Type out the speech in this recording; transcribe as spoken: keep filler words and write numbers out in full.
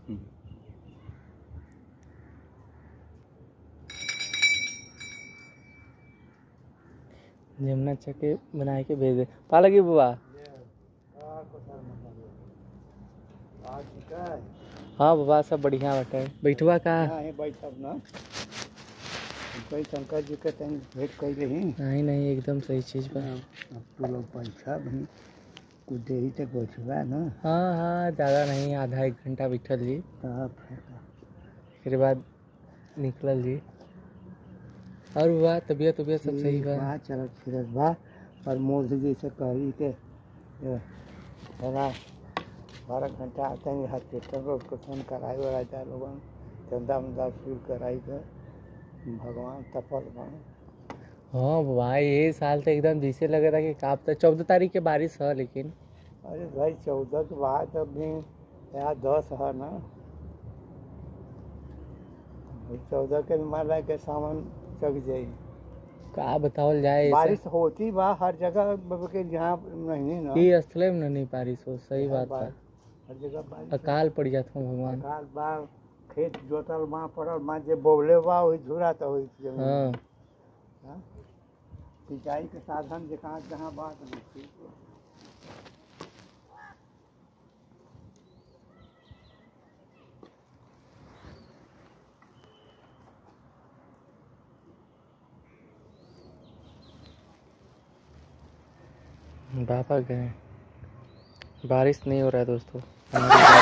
जमुना चक्के बना के भेज दे पा लगी बुआ। हाँ बाबा सब बढ़िया बटे बैठवा का बैठब ना कोई शंकर जी के तन भेंट कर रही नहीं नहीं एकदम सही चीज पर। अब तो लोग पैसा भी कुछ देरी तक बैठवा ना। हाँ हाँ ज़्यादा नहीं आधा एक घंटा बैठल जी फिर बाद निकलल जी। और हुआ तबीयत तबीयत सब सही बा चलत फिरत बा और मोदी जी से कही के बारह घंटा आते हैं हॉस्पिटल में उसको फोन कराई वराई जाए लोगों चंदा मंदा शुरू कराई थे भगवान तपल बन। हाँ भाई ये साल तो एकदम जैसे लग रहा कि काप तो चौदह तारीख के बारिश है लेकिन। अरे भाई चौदह के बाद अभी यहाँ दस है ना चौदह के माला के सामान चक जाये का बताओ जाए बारिश होती बा हर जगह के जहाँ नहीं ना ये असले में नहीं बारिश हो सही बात बा हर जगह बारिश अकाल पड़ जाता हूँ भगवान। अकाल बा खेत जोतल माँ पड़ल माँ जे बोवले बा वही झुरा तो वही हाँ सिंचाई के साधन जहाँ जहाँ बात नहीं बाबा गए बारिश नहीं हो रहा है दोस्तों।